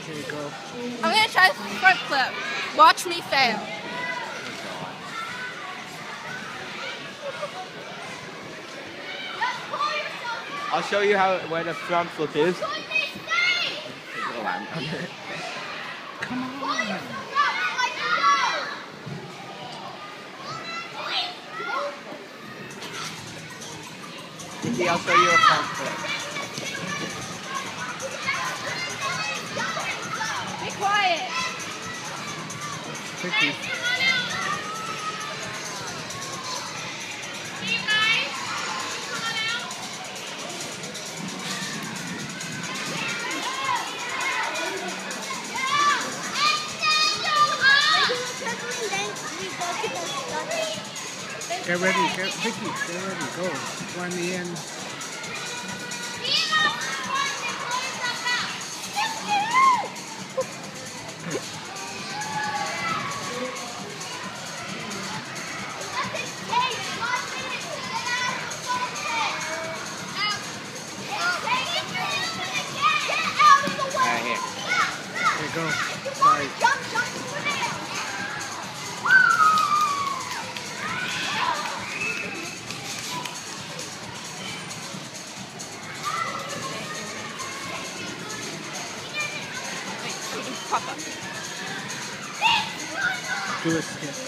Here you go. I'm gonna try front flip. Watch me fail. I'll show you where the front flip is. Come on. Vicky, I'll show you a front flip. Be quiet. Vicky. Get ready, Vicky, get ready, go. Go in the end. Right here. Here you go. Sorry. Papa. Do a skip.